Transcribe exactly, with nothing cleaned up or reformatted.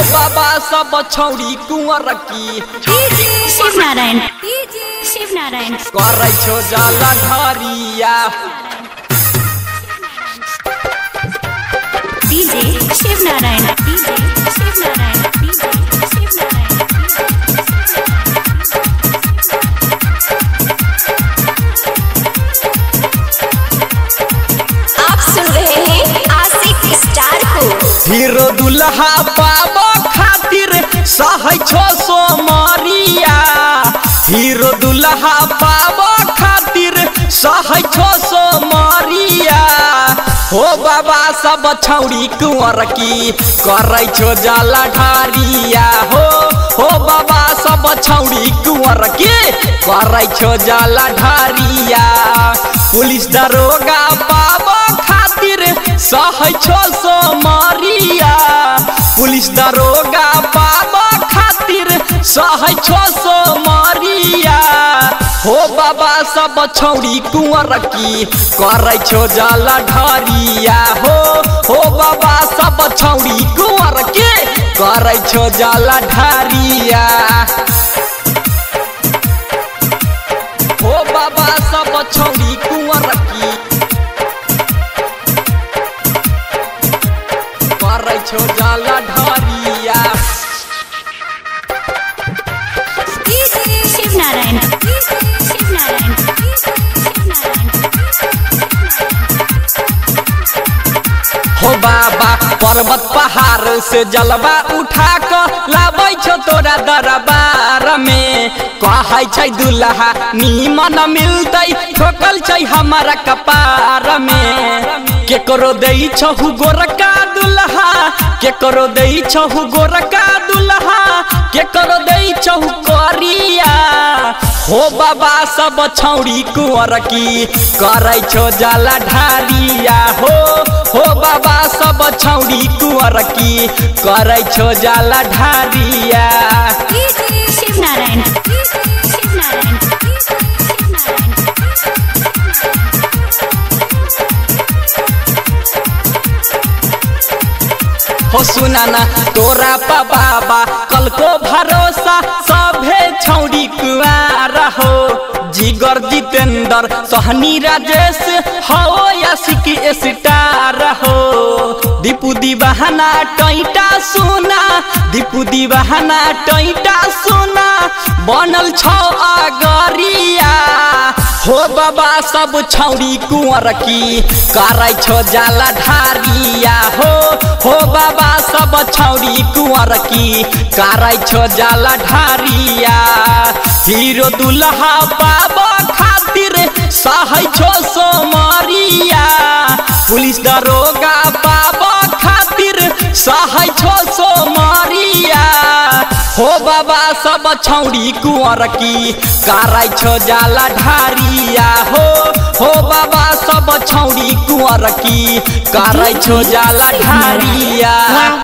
बाबा सब छौरी कुंवर की शिव नारायण शिव नारायण करे छो जाला ढारिया DJ Shiv Narayan DJ Shiv Narayan DJ Shiv Narayan. आप सुन रहे हैं आशिक स्टार को। हीरो दुल्हा पाबो खातिर सहै छो सो मारिया हीरो दुल्हा पाबो खातिर सहै छो सो मारिया हो बाबा सब छौरी कुंवर की करे छो जाला ढारिया हो हो बाबा सब छौरी कुंवर की करे छो जाला ढारिया पुलिस दरोगा पाबो खातिर सहै छो सो मारिया पुलिस दरोगा पाबो खातिर सहै छो सो मारिया हो बाबा सब छौरी कुंवर की करे छो जाला ढारिया हो हो बाबा सब छौरी कुंवर की करे छो जाला ढारिया हो बाबा सब छौरी कुंवर की करे छो जाला ढारिया शिव नारायण शिव नारायण शिव नारायण। हो बाबा पर्वत पहाड़ से जलवा उठा कर लाबै छो तोरा दरबार में कहै छै दुल्हा नीमन मिलतै ठोकल छै हमारा कपार में केकरो दै छहु गोरका दुल्हा केकरो दै छहु गोरका दुल्हा केकरो दै छहु करिया हो बाबा सब छौरी कुंवर की करे छो जाला ढारिया हो हो बाबा सब छौरी कुंवर की करे छो जाला ढारिया शिव नारायण शिव नारायण शिव नारायण। हो सुनाना तोरा पा बाबा कल को भरोसा सभे छौरी कुंवर हो जिगर जितेंद्र सहनी राजेश हो या सिकी स्टार हो दीपू दीवाना टैटा सुना दीपू दीवाना टैटा सुना बनल छौ अगरिया हो बाबा सब छौरी कुंवर की करे छो जाला ढारिया हो हो बाबा सब छौरी कुंवर की करे छो जाला ढारिया हीरो दुल्हा पाबो खातिर सहै छो सो मारिया पुलिस दरोगा पाबो खातिर सहै छो सो मारिया हो बाबा सब छौरी कुंवर की करे छो जाला ढारिया हो हो बाबा सब छौरी कुंवर की करे छो जाला ढारिया।